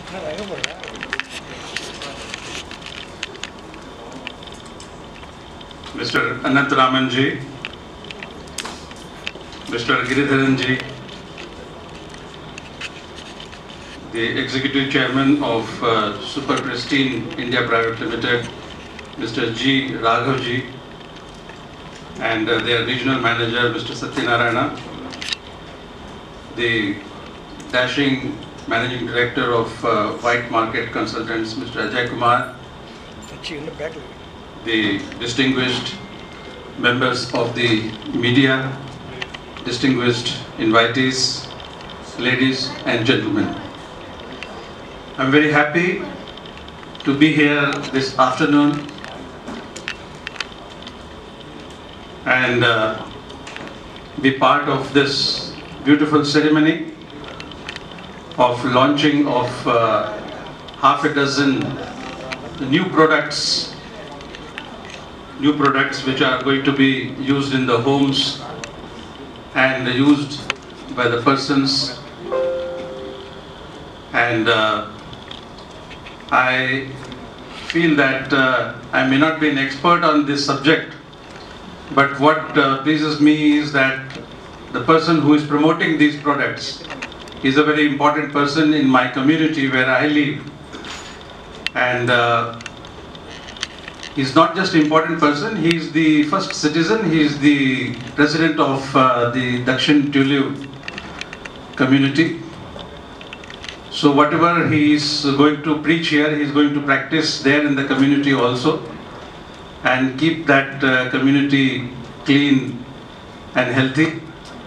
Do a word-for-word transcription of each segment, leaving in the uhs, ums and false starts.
Mister Anant Raman ji, Mister Giridharan ji, the Executive Chairman of uh, Super Pristine India Private Limited, Mister G. Raghav ji, and uh, their Regional Manager, Mister Satyanarayana, the dashing Managing Director of uh, White Market Consultants, Mister Ajay Kumar, the distinguished members of the media, distinguished invitees, ladies and gentlemen. I'm very happy to be here this afternoon and uh, be part of this beautiful ceremony of launching of uh, half a dozen new products, new products which are going to be used in the homes and used by the persons. And uh, I feel that uh, I may not be an expert on this subject, but what uh, pleases me is that the person who is promoting these products is a very important person in my community where I live. And uh, he's not just an important person, he's the first citizen, he's the president of uh, the Dakshin Tulu community. So whatever he is going to preach here, he is going to practice there in the community also and keep that uh, community clean and healthy.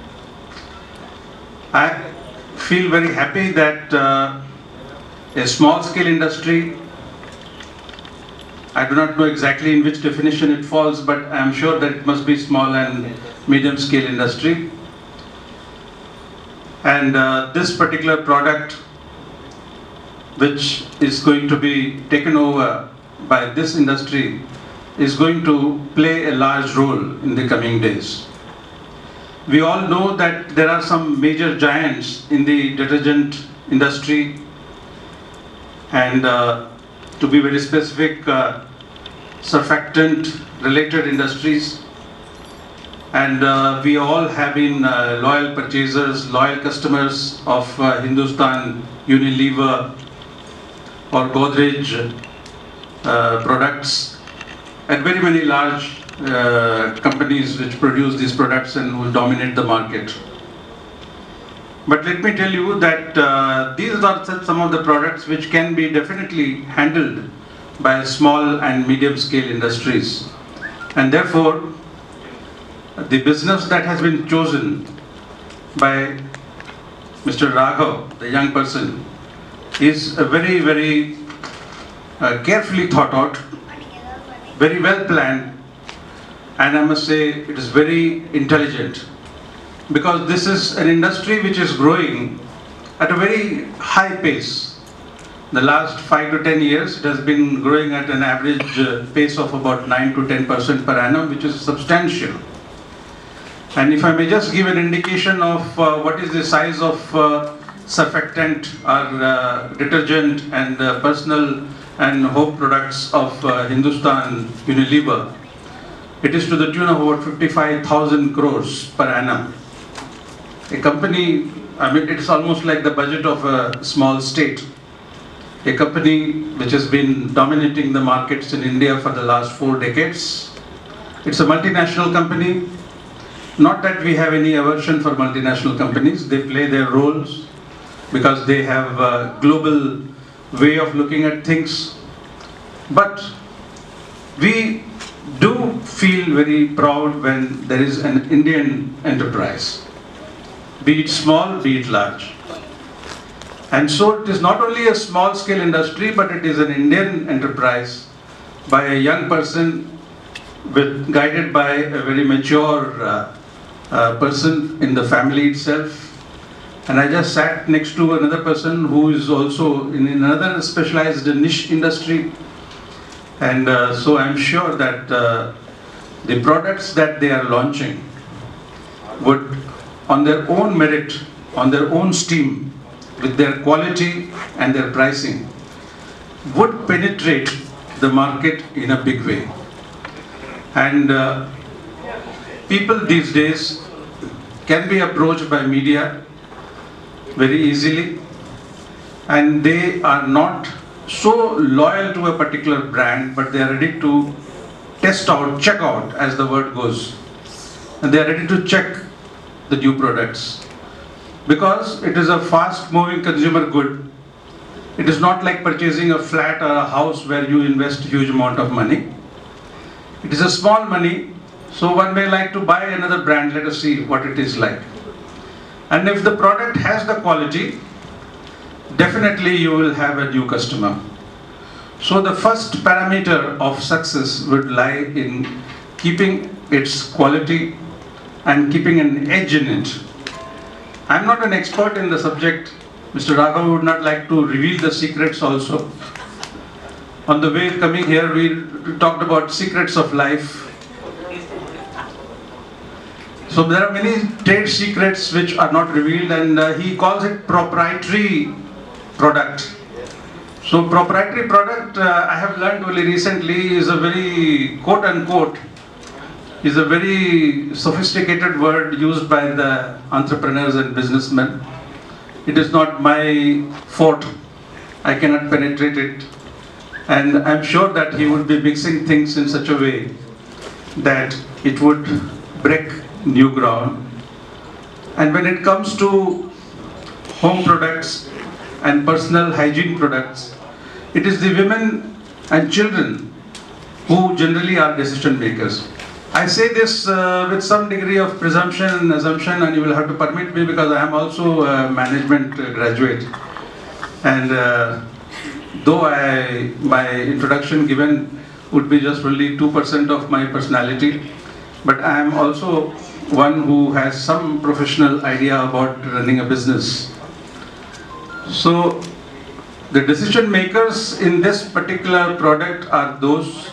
I feel very happy that uh, a small scale industry, I do not know exactly in which definition it falls, but I am sure that it must be small and medium scale industry. And uh, this particular product, which is going to be taken over by this industry, is going to play a large role in the coming days. We all know that there are some major giants in the detergent industry, and uh, to be very specific, uh, surfactant related industries, and uh, we all have been uh, loyal purchasers, loyal customers of uh, Hindustan Unilever or Godrej uh, products, and very many large uh, companies which produce these products and will dominate the market. But let me tell you that uh, these are some of the products which can be definitely handled by small and medium scale industries, and therefore the business that has been chosen by Mister Raghav, the young person, is a very very uh, carefully thought out, very well planned, and I must say it is very intelligent, because this is an industry which is growing at a very high pace. The last five to ten years, it has been growing at an average uh, pace of about nine to ten percent per annum, which is substantial. And if I may just give an indication of uh, what is the size of uh, surfactant or uh, detergent and uh, personal and home products of uh, Hindustan Unilever, it is to the tune of about fifty-five thousand crores per annum. A company, I mean, it's almost like the budget of a small state. A company which has been dominating the markets in India for the last four decades. It's a multinational company. Not that we have any aversion for multinational companies. They play their roles because they have a global way of looking at things. But we do feel very proud when there is an Indian enterprise, be it small, be it large. And so it is not only a small scale industry, but it is an Indian enterprise by a young person with, guided by a very mature uh, uh, person in the family itself. And I just sat next to another person who is also in another specialized niche industry. And uh, so I'm sure that uh, the products that they are launching would, on their own merit, on their own steam, with their quality and their pricing would penetrate the market in a big way. And uh, people these days can be approached by media very easily, and they are not so loyal to a particular brand, but they are ready to test out, check out, as the word goes, and they are ready to check the new products, because it is a fast moving consumer good. It is not like purchasing a flat or a house where you invest huge amount of money. It is a small money, so one may like to buy another brand. Let us see what it is like. And if the product has the quality, definitely you will have a new customer. So the first parameter of success would lie in keeping its quality and keeping an edge in it. I'm not an expert in the subject. Mister Raghav would not like to reveal the secrets also. On the way coming here, we talked about secrets of life. So there are many trade secrets which are not revealed, and uh, he calls it proprietary product. So proprietary product, uh, I have learned only recently, is a very quote unquote, is a very sophisticated word used by the entrepreneurs and businessmen. It is not my forte. I cannot penetrate it. And I'm sure that he would be mixing things in such a way that it would break new ground. And when it comes to home products and personal hygiene products, it is the women and children who generally are decision makers. I say this uh, with some degree of presumption and assumption, and you will have to permit me because I am also a management graduate. And uh, though I, my introduction given would be just only two percent of my personality, but I am also one who has some professional idea about running a business. So the decision makers in this particular product are those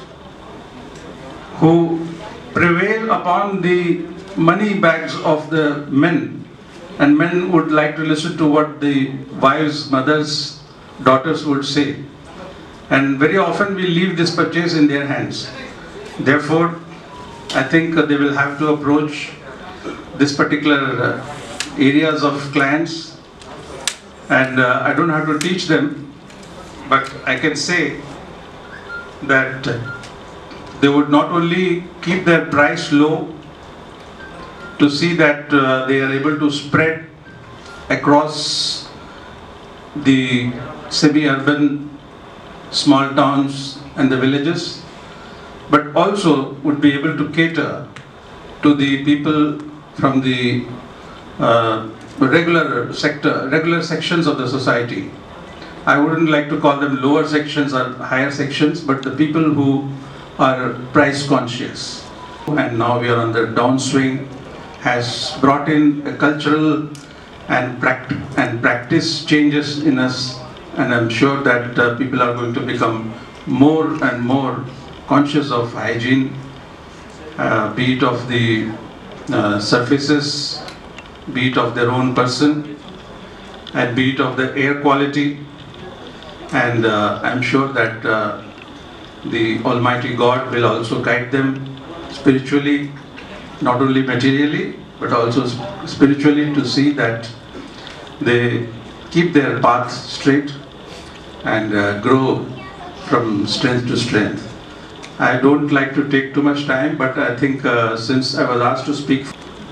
who prevail upon the money bags of the men, and men would like to listen to what the wives, mothers, daughters would say, and very often we leave this purchase in their hands. Therefore, I think uh, they will have to approach this particular uh, areas of clients, and uh, I don't have to teach them, but I can say that uh, they would not only keep their price low to see that uh, they are able to spread across the semi-urban small towns and the villages, but also would be able to cater to the people from the uh, regular sector, regular sections of the society. I wouldn't like to call them lower sections or higher sections, but the people who are price conscious. And now we are on the downswing, has brought in a cultural and, pract and practice changes in us, and I'm sure that uh, people are going to become more and more conscious of hygiene, uh, be it of the uh, surfaces, be it of their own person, and be it of the air quality. And uh, I'm sure that uh, the Almighty God will also guide them spiritually, not only materially, but also spiritually, to see that they keep their path straight and uh, grow from strength to strength. I don't like to take too much time, but I think uh, since I was asked to speak.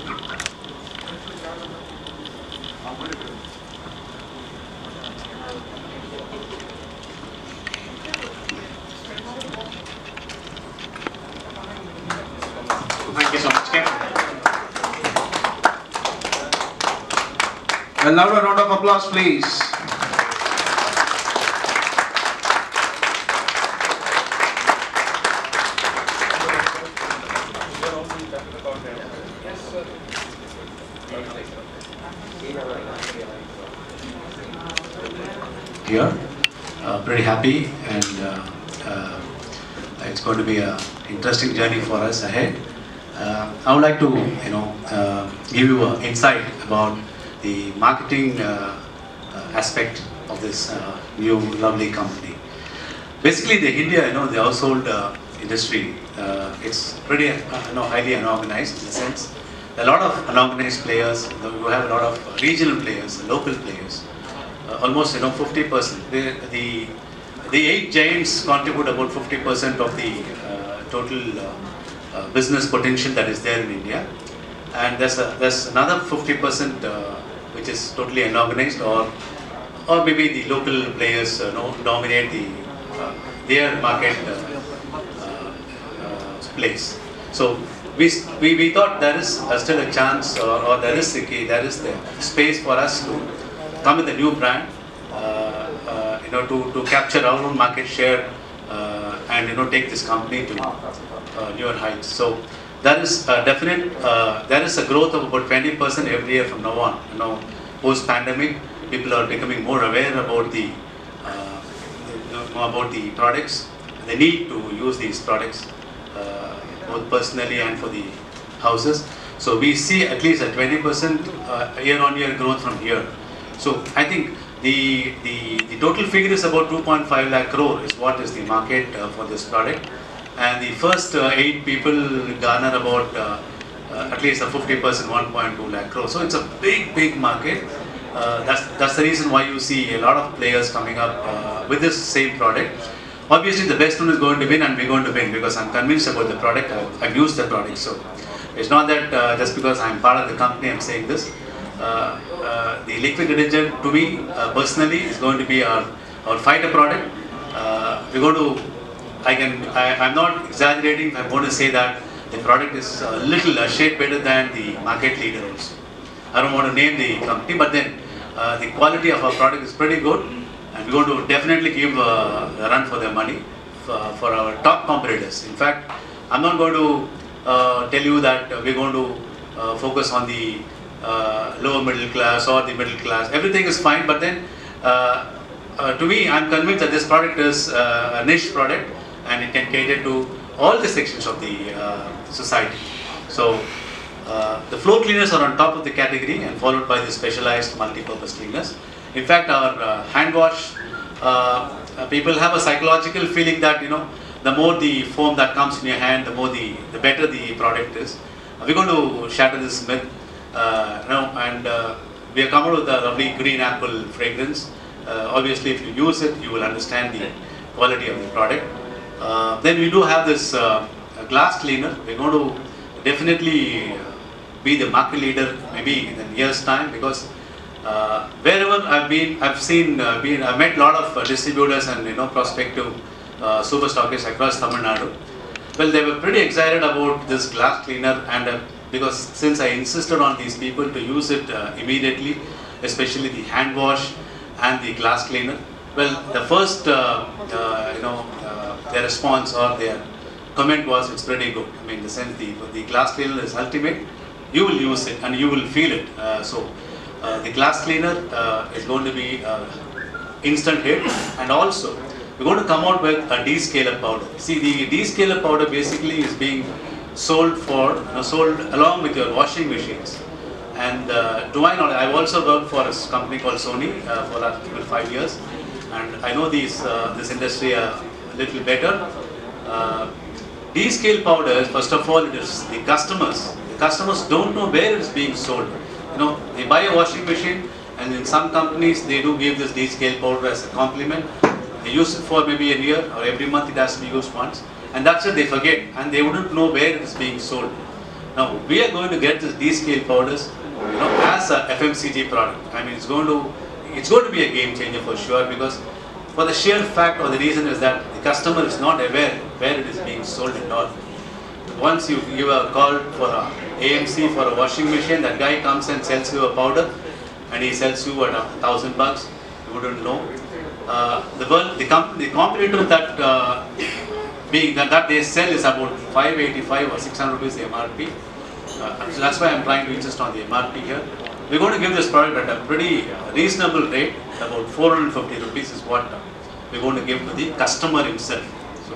Thank you so much, Ken. A louder round of applause, please. Here, uh, pretty happy, and uh, uh, it's going to be an interesting journey for us ahead. Uh, I would like to, you know, uh, give you an insight about the marketing uh, uh, aspect of this uh, new lovely company. Basically, the India, you know, the household uh, industry, uh, it's pretty, uh, you know, highly unorganized in the sense. There are a lot of unorganized players. You have a lot of regional players, local players. Uh, almost, you know, fifty percent. The, the the eight giants contribute about fifty percent of the uh, total uh, uh, business potential that is there in India. And there's a, there's another fifty percent uh, which is totally unorganized, or or maybe the local players uh, no, dominate the uh, their market uh, uh, uh, place. So we, we we thought there is uh, still a chance, or, or there is the key, there is the space for us to come with a new brand, uh, uh, you know, to to capture our own market share uh, and you know take this company to uh, newer heights. So there is a definite, uh, there is a growth of about twenty percent every year from now on. You know, post-pandemic, people are becoming more aware about the, uh, about the products. They need to use these products, uh, both personally and for the houses. So we see at least a twenty percent uh, year-on-year growth from here. So I think the, the, the total figure is about two point five lakh crore is what is the market uh, for this product. And the first uh, eight people garner about uh, uh, at least a fifty percent, one point two lakh crore. So it's a big, big market. Uh, that's, that's the reason why you see a lot of players coming up uh, with this same product. Obviously, the best one is going to win, and we're going to win because I'm convinced about the product. I've, I've used the product. So it's not that uh, just because I'm part of the company I'm saying this. Uh, uh, the liquid detergent, to me uh, personally, is going to be our, our fighter product. Uh, we're going to I can, I, I'm not exaggerating if I'm going to say that the product is a little, a shade better than the market leader also. I don't want to name the company, but then uh, the quality of our product is pretty good, and we're going to definitely give uh, a run for their money for, for our top competitors. In fact, I'm not going to uh, tell you that we're going to uh, focus on the uh, lower middle class or the middle class. Everything is fine, but then uh, uh, to me, I'm convinced that this product is uh, a niche product, and it can cater to all the sections of the uh, society. So uh, the floor cleaners are on top of the category and followed by the specialized multi-purpose cleaners. In fact, our uh, hand wash, uh, uh, people have a psychological feeling that you know the more the foam that comes in your hand, the more the, the better the product is. Uh, we're going to shatter this myth, uh, you know, and uh, we have come out with a lovely green apple fragrance. Uh, obviously, if you use it, you will understand the quality of the product. Uh, then we do have this uh, glass cleaner. We're going to definitely uh, be the market leader maybe in a year's time, because uh, wherever I've been, I've seen, uh, been, I've met a lot of uh, distributors and you know prospective uh, super stockists across Tamil Nadu. Well, they were pretty excited about this glass cleaner, and uh, because since I insisted on these people to use it uh, immediately, especially the hand wash and the glass cleaner. Well, the first, uh, uh, you know, uh, their response or their comment was, it's pretty good. I mean, the sense the, the glass cleaner is ultimate. You will use it and you will feel it. Uh, so, uh, the glass cleaner uh, is going to be uh, instant hit, and also we're going to come out with a descaler powder. See, the descaler powder basically is being sold for, you know, sold along with your washing machines. And uh, to my knowledge, I've also worked for a company called Sony uh, for last five years. And I know these, uh, this industry a little better. Uh, descale powders, first of all, it is the customers. The customers don't know where it is being sold. You know, they buy a washing machine, and in some companies they do give this descale powder as a compliment. They use it for maybe a year, or every month it has to be used once, and that's it, they forget, and they wouldn't know where it is being sold. Now we are going to get this descale powders, you know, as a F M C G product. I mean, it's going to It's going to be a game changer for sure, because for the sheer fact or the reason is that the customer is not aware where it is being sold and all. Once you give a call for a A M C for a washing machine, that guy comes and sells you a powder, and he sells you at a thousand bucks. You wouldn't know. Uh, the world, the, comp the competitor that uh, being that, that they sell is about five eighty-five or six hundred rupees the M R P. Uh, so that's why I'm trying to insist on the M R P here. We're going to give this product at a pretty reasonable rate, about four hundred fifty rupees is what we're going to give to the customer himself. So,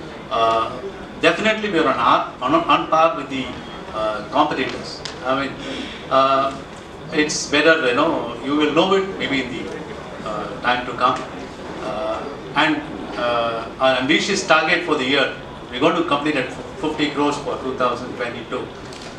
uh, definitely we are on, our, on, on par with the uh, competitors. I mean, uh, it's better, you know, you will know it maybe in the time to come. Uh, and uh, our ambitious target for the year, we're going to complete at fifty crores for two thousand twenty-two.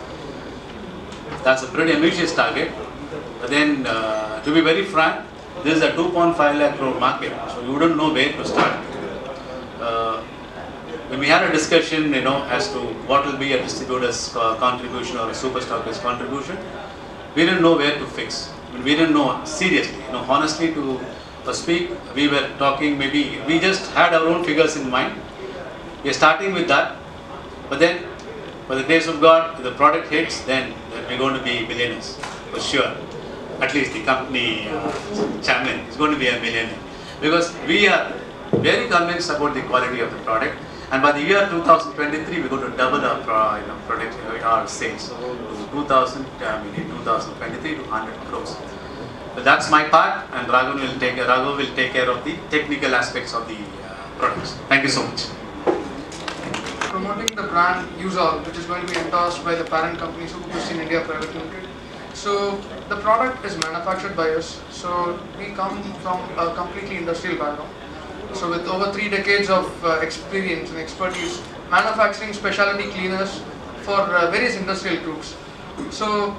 That's a pretty ambitious target. But then, uh, to be very frank, this is a two point five lakh crore market, so you wouldn't know where to start. Uh, when we had a discussion, you know, as to what will be a distributor's uh, contribution or a super stockist contribution, we didn't know where to fix. I mean, we didn't know seriously, you know, honestly to uh, speak, we were talking maybe, we just had our own figures in mind. We are starting with that, but then, by the grace of God, if the product hits, then, then we're going to be millionaires, for sure. At least the company uh, chairman is going to be a millionaire. Because we are very convinced about the quality of the product. And by the year two thousand twenty-three, we're going to double our uh, you know, product, our sales to two thousand, I mean, in two thousand twenty-three to one hundred crores. So that's my part, and Raghav will take, Raghav will take care of the technical aspects of the uh, products. Thank you so much. Promoting the brand Usol, which is going to be endorsed by the parent company Super Christian India Private Limited. So the product is manufactured by us. So we come from a completely industrial background. So with over three decades of uh, experience and expertise manufacturing specialty cleaners for uh, various industrial groups. So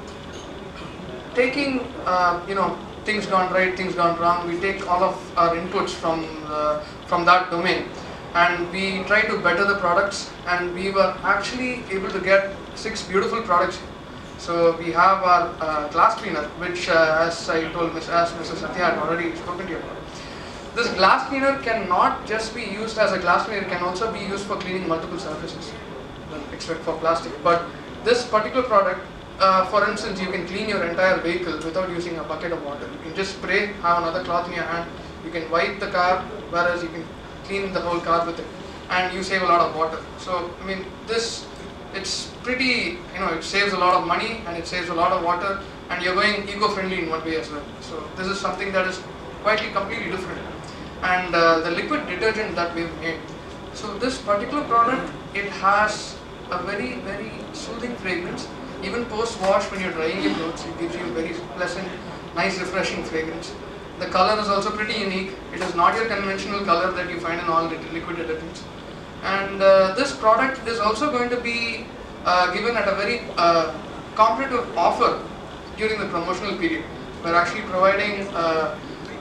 taking uh, you know things gone right, things gone wrong, we take all of our inputs from uh, from that domain, and we try to better the products, and we were actually able to get six beautiful products. So we have our uh, glass cleaner, which uh, as I told Miz as Missus Satya had already spoken to you about. This glass cleaner cannot just be used as a glass cleaner, it can also be used for cleaning multiple surfaces, except for plastic. But this particular product, uh, for instance, you can clean your entire vehicle without using a bucket of water. You can just spray, have another cloth in your hand, you can wipe the car, whereas you can clean the whole car with it, and you save a lot of water. So, I mean, this, it's pretty, you know, it saves a lot of money and it saves a lot of water, and you're going eco-friendly in one way as well. So, this is something that is quite completely different. And uh, the liquid detergent that we've made. So, this particular product, it has a very, very soothing fragrance. Even post-wash, when you're drying your clothes, it gives you a very pleasant, nice, refreshing fragrance. The color is also pretty unique. It is not your conventional color that you find in all liquid detergents. And uh, this product is also going to be uh, given at a very uh, competitive offer during the promotional period. We're actually providing uh,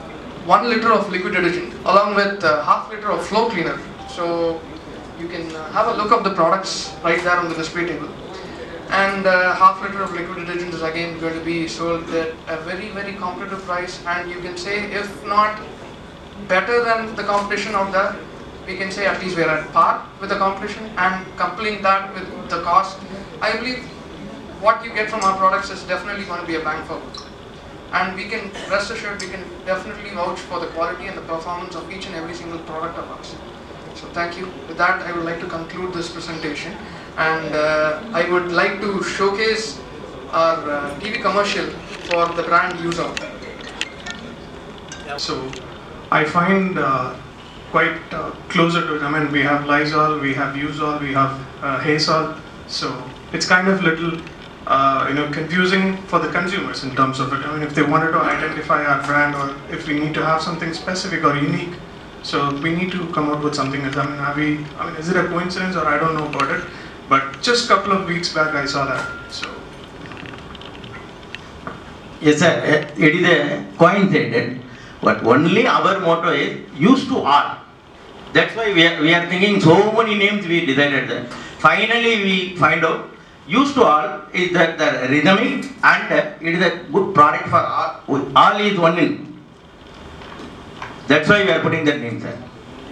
one liter of liquid detergent along with uh, half liter of floor cleaner. So you can uh, have a look of the products right there on the display table. And uh, half liter of liquid detergent is again going to be sold at a very, very competitive price, and you can say, if not better than the competition out there, we can say at least we are at par with the competition, and coupling that with the cost, I believe what you get from our products is definitely going to be a bang for buck. And we can, rest assured, we can definitely vouch for the quality and the performance of each and every single product of ours. So thank you. With that, I would like to conclude this presentation, and uh, I would like to showcase our uh, T V commercial for the brand Usol. So I find uh, quite uh, closer to it. I mean, we have Lysol, we have Usol, we have uh, Hazol. So it's kind of little uh, you know, confusing for the consumers in terms of it. I mean, if they wanted to identify our brand, or if we need to have something specific or unique, so we need to come up with something else. I mean, have we, I mean, is it a coincidence, or I don't know about it, but just a couple of weeks back I saw that. So yes sir, it is a coincidence, but only our motto is used to all. That's why we are, we are thinking so many names we decided that. Finally we find out used to all is that the rhythmic, and it is a good product for all. All is one in. That's why we are putting that name, sir.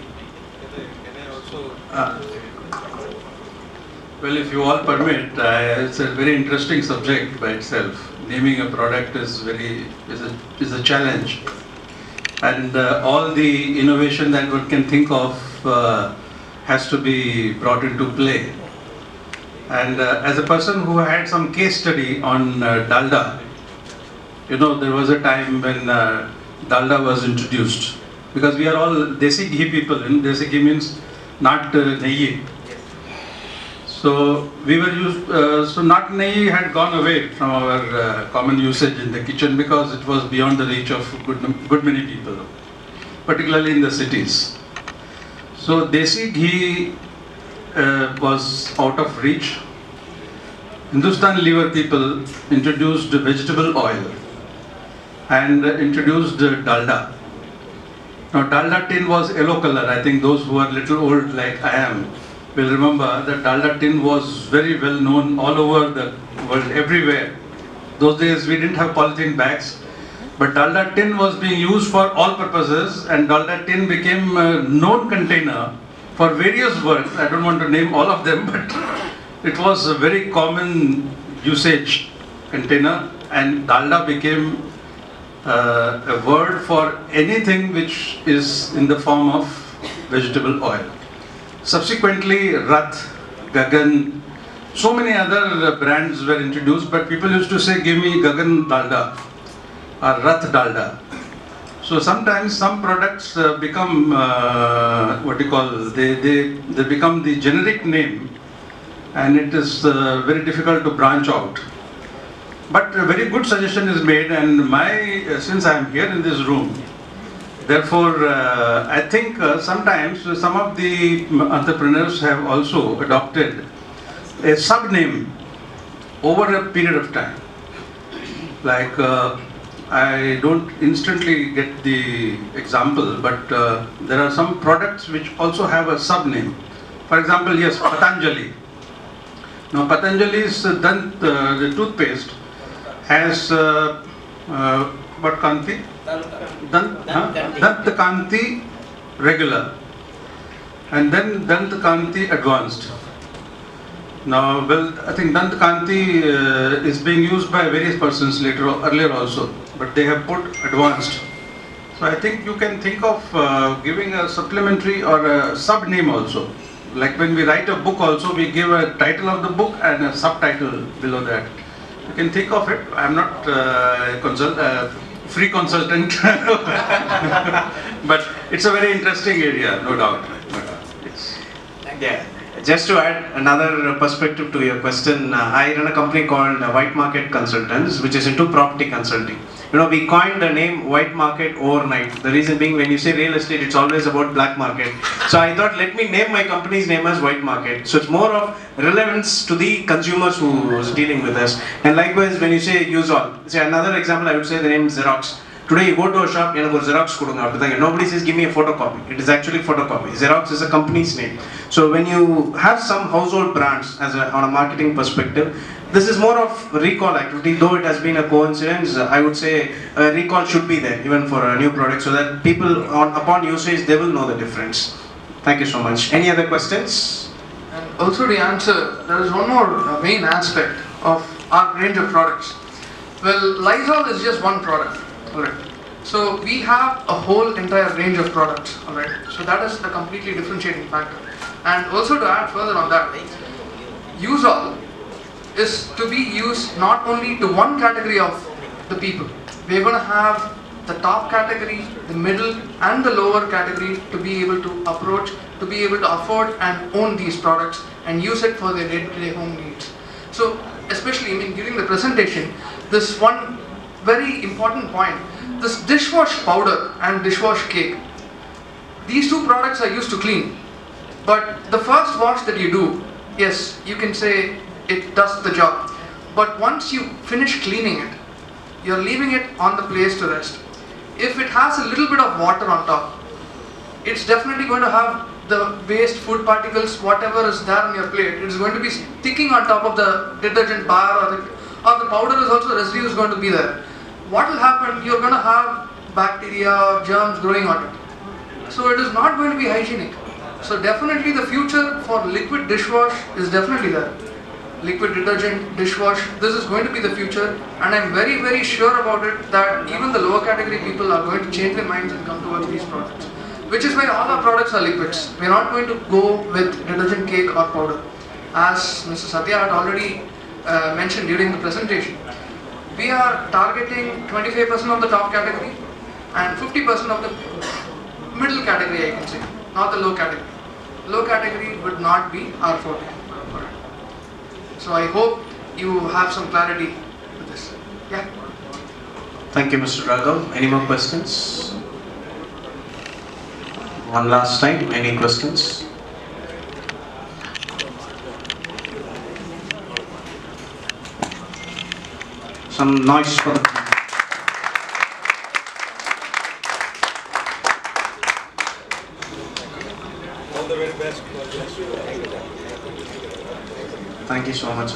Uh, well, if you all permit, uh, it's a very interesting subject by itself. Naming a product is very is a is a challenge, and uh, all the innovation that one can think of uh, has to be brought into play. And uh, as a person who had some case study on uh, Dalda, you know, there was a time when uh, Dalda was introduced, because we are all Desi ghee people, and Desi ghee means not uh, nehi. So we were used, uh, so not nehi had gone away from our uh, common usage in the kitchen, because it was beyond the reach of good, good many people. particularly in the cities. So Desi ghee uh, was out of reach. Hindustan Lever people introduced vegetable oil and uh, introduced uh, dalda. Now dalda tin was yellow color. I think those who are little old like I am will remember that dalda tin was very well known all over the world, everywhere. Those days we didn't have polythene bags, but dalda tin was being used for all purposes, and dalda tin became a known container for various works. I don't want to name all of them, but it was a very common usage container, and dalda became uh, a word for anything which is in the form of vegetable oil. Subsequently, Rath, Gagan, so many other brands were introduced, but people used to say, give me Gagan Dalda or Rath Dalda. So sometimes some products uh, become, uh, what you call, they, they, they become the generic name, and it is uh, very difficult to branch out. But a very good suggestion is made, and my, uh, since I am here in this room, therefore, uh, I think uh, sometimes some of the entrepreneurs have also adopted a sub-name over a period of time. Like, uh, I don't instantly get the example, but uh, there are some products which also have a sub-name. For example, yes, Patanjali. Now, Patanjali's uh, Dant, uh, the toothpaste, has uh, uh, what Kanti? Dant, huh? Dant Kanti regular, and then Dant Kanti advanced. Now, well, I think Dant Kanti uh, is being used by various persons later, earlier also, but they have put advanced. So I think you can think of uh, giving a supplementary or a sub name also. Like when we write a book also, we give a title of the book and a subtitle below that. You can think of it. I'm not uh, a consult, uh, free consultant, but it's a very interesting area, no doubt. But it's Yeah. Just to add another perspective to your question, uh, I run a company called uh, White Market Consultants, which is into property consulting. You know, we coined the name White Market overnight. The reason being, when you say real estate, it's always about black market. So I thought, let me name my company's name as White Market. So it's more of relevance to the consumers who is dealing with us. And likewise, when you say use all, say another example, I would say the name Xerox. Today you go to a shop, you know, Xerox kudunga. Nobody says give me a photocopy. It is actually photocopy. Xerox is a company's name. So when you have some household brands as a, on a marketing perspective, this is more of recall activity. Though it has been a coincidence, I would say a recall should be there even for a new product, so that people on upon usage they will know the difference. Thank you so much. Any other questions? And also to answer, there is one more uh, main aspect of our range of products. Well, Lysol is just one product. Alright. So we have a whole entire range of products. Alright. So that is a completely differentiating factor. And also to add further on that, use all is to be used not only to one category of the people. We are going to have the top category, the middle and the lower category to be able to approach, to be able to afford and own these products and use it for their day-to-day home needs. So especially, I mean, during the presentation, this one very important point, this dishwash powder and dishwash cake, these two products are used to clean, but the first wash that you do, yes, you can say it does the job, but once you finish cleaning it, you're leaving it on the place to rest. If it has a little bit of water on top, it's definitely going to have the waste food particles, whatever is there on your plate, it's going to be sticking on top of the detergent bar, or the, or the powder is also, the residue is going to be there. What will happen? You're going to have bacteria or germs growing on it. So it is not going to be hygienic. So definitely the future for liquid dishwash is definitely there. Liquid detergent, dishwash, this is going to be the future, and I'm very very sure about it that even the lower category people are going to change their minds and come towards these products. Which is why all our products are liquids. We're not going to go with detergent cake or powder. As Mister Satya had already uh, mentioned during the presentation, we are targeting twenty-five percent of the top category and fifty percent of the middle category, I can say, not the low category. Low category would not be our forte. So I hope you have some clarity with this. Yeah. Thank you, Mister Raghav. Any more questions? one last time. Any questions? Some noise for the... All the very best. Thank you so much.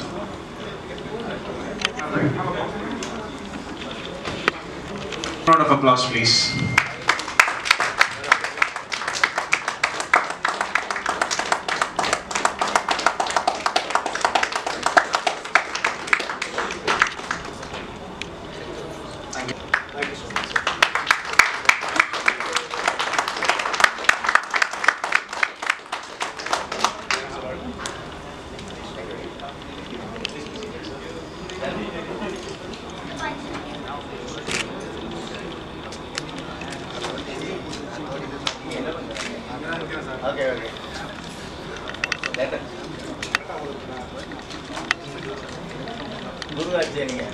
Round of applause, please. Thank you. Thank you so much. Okay, okay. Letter. Guru Arjaniya.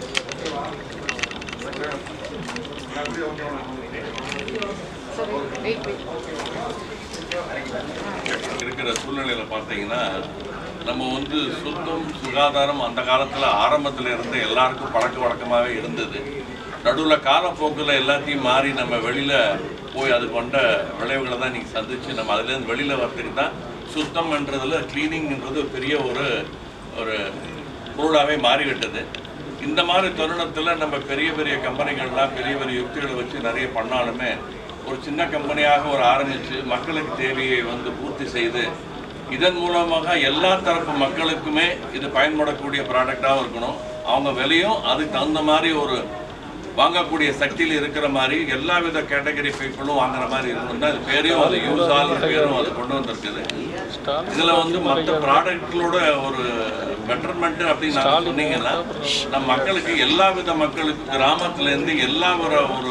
இருக்கிற சூழ்நிலையில பார்த்தீங்கன்னா நம்ம வந்து சுத்தம் சுகாதாரம் அந்த காலத்தில் ஆரம்பத்தில் இருந்து எல்லாருக்கும் பழக்க வழக்கமாகவே இருந்தது. நடுவில் காலப்போக்கில் எல்லாத்தையும் மாறி நம்ம வெளியில் போய் அது கொண்ட விளைவுகளை தான் இன்றைக்கி சந்தித்து நம்ம அதுலேருந்து வெளியில் வரத்துக்கு தான் சுத்தம்ன்றதில் க்ளீனிங்ன்றது பெரிய ஒரு ஒரு பொருளாகவே மாறிவிட்டது. இந்த மாதிரி தருணத்தில் நம்ம பெரிய பெரிய கம்பெனிகள்லாம் பெரிய பெரிய யுக்திகளை வச்சு நிறைய பண்ணாலுமே ஒரு சின்ன கம்பெனியாக ஒரு ஆரம்பித்து மக்களுக்கு தேவையை வந்து பூர்த்தி செய்து இதன் மூலமாக எல்லா தரப்பு மக்களுக்குமே இது பயன்படக்கூடிய ப்ராடக்டாகவும் இருக்கணும். அவங்க விலையும் அதுக்கு தகுந்த மாதிரி ஒரு வாங்கக்கூடிய சக்தியில் இருக்கிற மாதிரி எல்லா வித கேட்டகரி பீப்புளும் வாங்குற மாதிரி இருக்கணும் தான் இது பேரையும் அது யூஸ் ஆல் பேரும் அது கொண்டு வந்திருக்குது. இதில் வந்து மற்ற ப்ராடக்ட்களோட ஒரு பெட்டர்மெண்ட் அப்படின்னு நான் சொன்னீங்கன்னா நம்ம மக்களுக்கு எல்லா வித மக்களுக்கு கிராமத்துலேருந்து எல்லா ஒரு ஒரு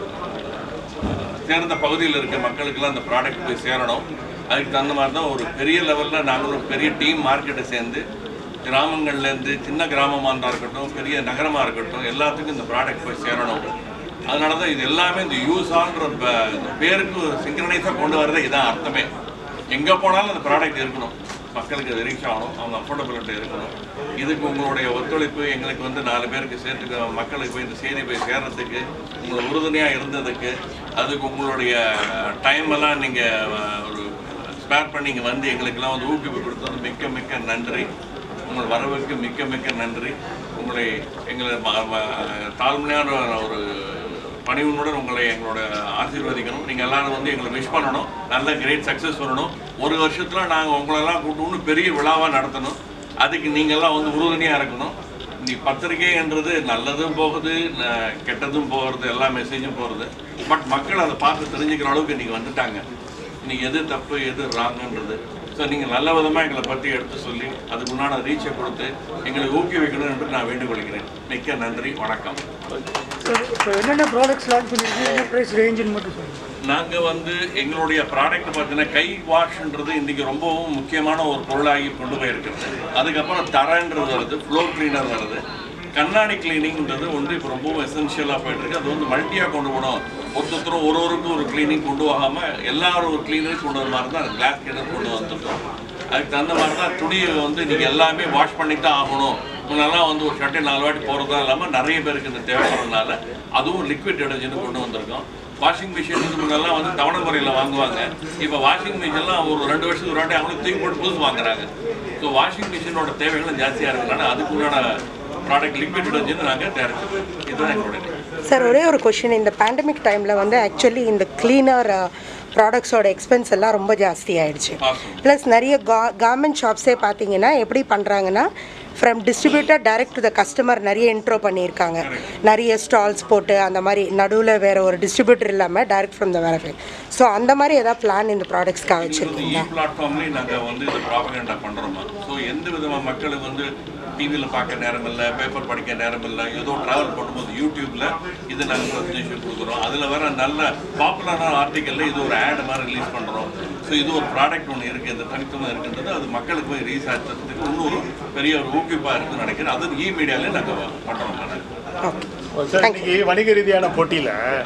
சேர்ந்த பகுதியில் இருக்க மக்களுக்கெல்லாம் அந்த ப்ராடக்ட் போய் சேரணும். அதுக்கு தகுந்த மாதிரி தான் ஒரு பெரிய லெவலில் நாங்கள் ஒரு பெரிய டீம் மார்க்கெட்டை சேர்ந்து கிராமங்கள்லேருந்து சின்ன கிராமமாக இருந்தால் இருக்கட்டும் பெரிய நகரமாக இருக்கட்டும் எல்லாத்துக்கும் இந்த ப்ராடக்ட் போய் சேரணும். அதனால தான் இது எல்லாமே இந்த யூஸ் ஆன்ற பேருக்கு சிங்க்ரனைஸாக கொண்டு வரது இதான் அர்த்தமே. எங்கே போனாலும் அந்த ப்ராடக்ட் இருக்கணும், மக்களுக்கு அது ரீச் ஆகணும், அவங்க அஃபோர்டபிலிட்டி இருக்கணும். இதுக்கு உங்களுடைய ஒத்துழைப்பு எங்களுக்கு வந்து நாலு பேருக்கு சேர்த்துக்க மக்களுக்கு போய் இந்த செய்தி போய் சேர்றதுக்கு உங்களை உறுதுணையாக இருந்ததுக்கு அதுக்கு உங்களுடைய டைம் எல்லாம் நீங்கள் ஒரு ஸ்பேர் பண்ணி இங்கே வந்து எங்களுக்கெல்லாம் வந்து ஊக்குவிப்பு கொடுத்தது மிக்க மிக்க நன்றி. உங்கள் வரவுக்கு மிக்க மிக்க நன்றி. உங்களை எங்களை தாழ்மையான ஒரு பணிவுடன் உங்களை எங்களோட ஆசீர்வதிக்கணும். நீங்கள் எல்லாரும் வந்து எங்களை விஷ் பண்ணணும், நல்ல கிரேட் சக்ஸஸ் வரணும். ஒரு வருஷத்தில் நாங்கள் உங்களெல்லாம் கூப்பிட்டு பெரிய விழாவாக நடத்தணும். அதுக்கு நீங்கள்லாம் வந்து உறுதுணையாக இருக்கணும். நீ பத்திரிகைன்றது நல்லதும் போகுது கெட்டதும் போகிறது எல்லா மெசேஜும் போகிறது. பட் மக்கள் அதை பார்த்து தெரிஞ்சுக்கிற அளவுக்கு இன்றைக்கி வந்துட்டாங்க. இன்றைக்கி எது தப்பு எது ராங்குன்றது. ஸோ நீங்கள் நல்ல விதமாக எங்களை பற்றி எடுத்து சொல்லி அதுக்கு உண்டான ரீச்சை கொடுத்து எங்களை ஊக்குவிக்கணும் என்று நான் வேண்டுகொள்கிறேன். மிக்க நன்றி, வணக்கம். என்னென்ன ப்ராடக்ட்ஸ் லான்ச் பண்ணிருக்கீங்க, ப்ரைஸ் ரேஞ்சுன்னு மட்டும் சொல்லுங்கள். நாங்கள் வந்து எங்களுடைய ப்ராடக்ட் பார்த்தீங்கன்னா கை வாஷ்ன்றது இன்றைக்கி ரொம்பவும் முக்கியமான ஒரு பொருளாகி கொண்டு போயிருக்கிறது. அதுக்கப்புறம் தரன்றது வருது, ஃப்ளோர் கிளீனர் வருது, கண்ணாடி கிளீனிங்கிறது வந்து இப்போ ரொம்பவும் எசென்ஷியலாக போயிட்டுருக்கு. அது வந்து மல்ட்டியாக கொண்டு போகணும். ஒருத்தரும் ஒரு ஒருக்கும் ஒரு கிளீனிங் கொண்டு போகாமல் எல்லாரும் ஒரு கிளீனரும் கொண்டு வர மாதிரி தான் கிளாஸ் கிளீனர் கொண்டு வந்துருக்கோம். அதுக்கு தகுந்த மாதிரி தான் துணியை வந்து நீங்கள் எல்லாமே வாஷ் பண்ணி தான் ஆகணும். முன்னெல்லாம் வந்து ஒரு ஷர்ட்டை நாலு வாட்டி போகிறதா இல்லாமல் நிறைய பேருக்கு இந்த தேவைப்படுறதுனால அதுவும் லிக்விட் டிடர்ஜென்ட் கொண்டு வந்திருக்கோம். வாஷிங் மிஷின் வந்து முன்னெல்லாம் வந்து தவணை முறையில் வாங்குவாங்க. இப்போ வாஷிங் மிஷின்லாம் ஒரு ரெண்டு வருஷத்துக்கு ஒரு வாட்டி அவங்களுக்கு தூக்கி போட்டு புதுசு வாங்குறாங்க. ஸோ வாஷிங் மிஷினோட தேவைகளும் ஜாஸ்தியாக இருக்கிறனால அதுக்குள்ளான ப்ராடக்ட் லிக்விட் டிடர்ஜென்ட் நாங்கள் தயாரிச்சிருக்கோம். இதுதான் எங்களுடைய. சார் ஒரே ஒரு கொஷின், இந்த பேண்டமிக் டைமில் வந்து ஆக்சுவலி இந்த கிளீனர் ப்ராடக்ட்ஸோட எக்ஸ்பென்ஸ் எல்லாம் ரொம்ப ஜாஸ்தி ஆகிடுச்சு. ப்ளஸ் நிறைய கா கார்மெண்ட் ஷாப்ஸே பார்த்தீங்கன்னா எப்படி பண்ணுறாங்கன்னா from distributor direct to the customer நிறைய இன்ட்ரோ பண்ணியிருக்காங்க. நிறைய ஸ்டால்ஸ் போட்டு அந்த மாதிரி நடுவில் வேறு ஒரு டிஸ்ட்ரிபியூட்டர் இல்லாமல் டைரக்ட் ஃப்ரம் த வேறு. ஸோ அந்த மாதிரி ஏதாவது பிளான் இந்த ப்ராடக்ட்ஸ்க்காக வச்சுருக்கீங்களா? இ பிளாட்ஃபார்ம்லேயும் நாங்கள் வந்து இந்த ப்ராபகண்டா பண்ணுறோமா. ஸோ எந்த விதமாக மக்களுக்கு வந்து டிவியில் பார்க்க நேரம் இல்லை, பேப்பர் படிக்க நேரம் இல்லை, ஏதோ ட்ராவல் பண்ணும்போது யூடியூப்பில் இது நாங்கள் ப்ரெசன்டேஷன் கொடுக்குறோம். அதில் வர நல்ல பாப்புலரான ஆர்டிக்கலில் இது ஒரு ஆட் மாதிரி ரிலீஸ் பண்ணுறோம். ஸோ இது ஒரு ப்ராடக்ட் ஒன்று இருக்குது, இந்த தனித்துவம் இருக்குன்றது அது மக்களுக்கு போய் ரீச் ஆகிறதுக்கு இன்னொரு பெரிய ஒரு ஊக்குவிப்பாக இருக்குதுன்னு நினைக்கிறேன். அது இ மீடியாவிலே நாங்கள் பண்ணுறோம். சார், இன்னைக்கு வணிக ரீதியான போட்டியில்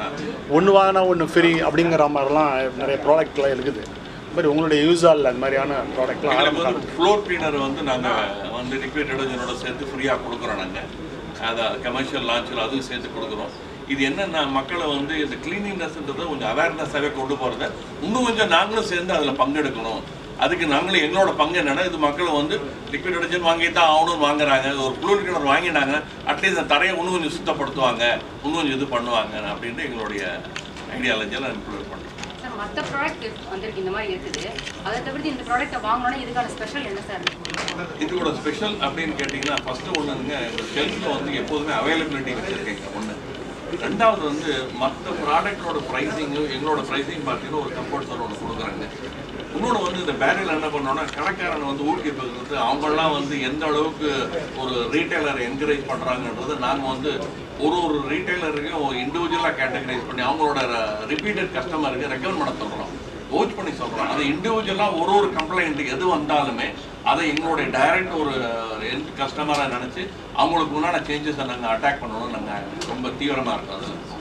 ஒன்று வாங்கினா ஒன்று ஃப்ரீ அப்படிங்கிற மாதிரிலாம் நிறைய ப்ராடக்ட்லாம் இருக்குது. அது மாதிரி உங்களுடைய யூஸால் அந்த மாதிரியான ப்ராடக்ட்லாம் ஆரம்பிக்கலாம். ஃப்ளோர் கிளீனர் வந்து நாங்கள் வந்து லிக்விட் டிடர்ஜென்ட்டோட சேர்த்து ஃப்ரீயாக கொடுக்குறோம். நாங்கள் அதை கமர்ஷியல் லான்ச்சில் அதுவும் சேர்த்து கொடுக்குறோம். இது என்னென்னா மக்களை வந்து இந்த கிளீனிங்னஸ்ன்றதை கொஞ்சம் அவேர்னஸாகவே கொண்டு போகிறத இன்னும் கொஞ்சம் நாங்களும் சேர்ந்து அதில் பங்கெடுக்கணும். அதுக்கு நாங்களும் எங்களோட பங்கு என்னென்னா இது மக்களை வந்து லிக்விட் டிடர்ஜென்ட் வாங்கி தான் ஆகணும்னு வாங்குறாங்க. ஒரு ஃப்ளோர் கிளீனர் வாங்கினாங்க அட்லீஸ்ட் அந்த தரையை இன்னும் கொஞ்சம் சுத்தப்படுத்துவாங்க, இன்னும் கொஞ்சம் இது பண்ணுவாங்க அப்படின்ட்டு எங்களுடைய ஐடியாலஜியெல்லாம் இம்ப்ளிமெண்ட் பண்ணுறோம். சார் மற்ற ப்ராடக்ட் வந்துருக்கு இந்த மாதிரி இருக்குது, அதை தவிர்த்து இந்த ப்ராடக்ட்டை வாங்கணும்னா இதுக்கான ஸ்பெஷல் என்ன சார்? இதோட ஸ்பெஷல் அப்படின்னு கேட்டிங்கன்னா ஃபஸ்ட்டு ஒன்றுங்க எங்கள் ஷெல்ஃபில் வந்து எப்போதுமே அவைலபிலிட்டி வச்சுருக்கீங்க ஒன்று. ரெண்டாவது வந்து மற்ற ப்ராடக்டோட ப்ரைஸிங்கும் எங்களோட ப்ரைஸிங் பார்த்தீங்கன்னா ஒரு கம்ஃபர்ட் ஜோன் ஒன்று கொடுக்குறாங்க. இன்னொன்று வந்து இந்த பேரில் என்ன பண்ணோன்னா கடைக்காரனை வந்து ஊக்குவிப்பது அவங்களாம் வந்து எந்த அளவுக்கு ஒரு ரீட்டைலரை என்கரேஜ் பண்ணுறாங்கன்றது நாங்கள் வந்து ஒரு ஒரு ரீட்டைலருக்கும் ஒரு இண்டிவிஜுவலாக கேட்டகரைஸ் பண்ணி அவங்களோட ரிப்பீட்டட் கஸ்டமருக்கு ரெக்கமெண்ட் பண்ண சொல்கிறோம், கோச் பண்ணி சொல்கிறோம். அது இண்டிவிஜுவலாக ஒரு ஒரு கம்ப்ளைண்ட்டு எது வந்தாலுமே அதை எங்களுடைய டைரக்ட் ஒரு எந்த கஸ்டமராக நினச்சி அவங்களுக்கு உண்டான சேஞ்சஸை நாங்கள் அட்டாக் பண்ணணும்னு நாங்கள் ரொம்ப தீவிரமாக இருக்கோம். அது